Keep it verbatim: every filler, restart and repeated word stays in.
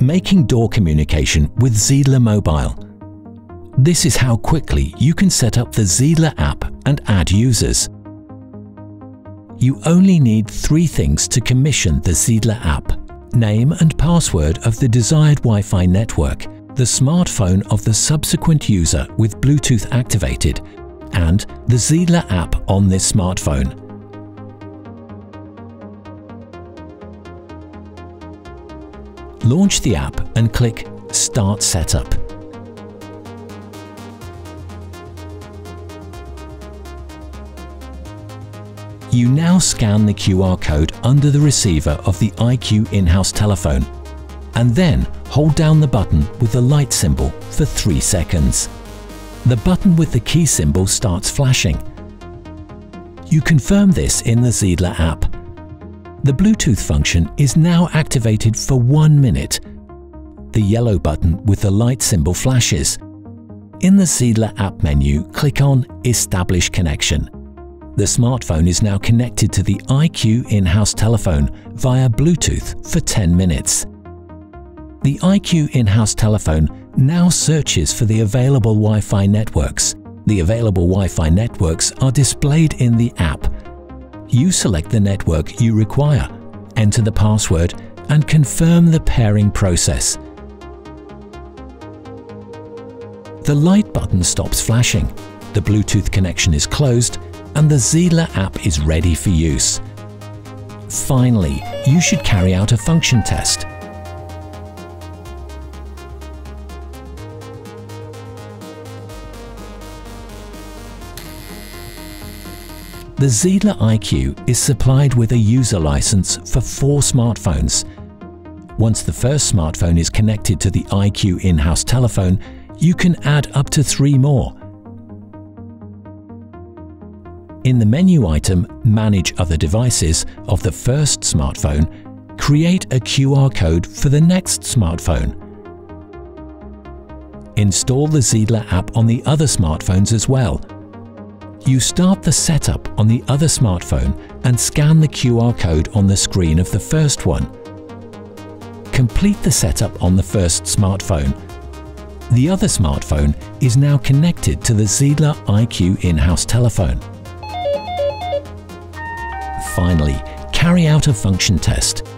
Making door communication with Sie-dle Mobile. This is how quickly you can set up the Sie-dle app and add users. You only need three things to commission the Sie-dle app: name and password of the desired Wi-Fi network, the smartphone of the subsequent user with Bluetooth activated, and the Sie-dle app on this smartphone. Launch the app and click Start Setup. You now scan the Q R code under the receiver of the I Q in-house telephone, and then hold down the button with the light symbol for three seconds. The button with the key symbol starts flashing. You confirm this in the Sie-dle app. The Bluetooth function is now activated for one minute. The yellow button with the light symbol flashes. In the Sie-dle app menu, click on Establish Connection. The smartphone is now connected to the I Q in-house telephone via Bluetooth for ten minutes. The I Q in-house telephone now searches for the available Wi-Fi networks. The available Wi-Fi networks are displayed in the app. You select the network you require, enter the password, and confirm the pairing process. The light button stops flashing, the Bluetooth connection is closed, and the Sie-dle app is ready for use. Finally, you should carry out a function test. The Sie-dle I Q is supplied with a user license for four smartphones. Once the first smartphone is connected to the I Q in-house telephone, you can add up to three more. In the menu item Manage Other Devices of the first smartphone, create a Q R code for the next smartphone. Install the Sie-dle app on the other smartphones as well. You start the setup on the other smartphone and scan the Q R code on the screen of the first one. Complete the setup on the first smartphone. The other smartphone is now connected to the Sie-dle I Q in-house telephone. Finally, carry out a function test.